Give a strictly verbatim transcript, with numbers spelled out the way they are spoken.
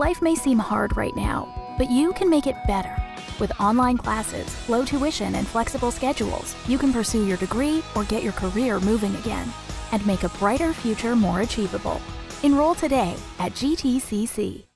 Life may seem hard right now, but you can make it better. With online classes, low tuition, and flexible schedules, you can pursue your degree or get your career moving again and make a brighter future more achievable. Enroll today at G T C C.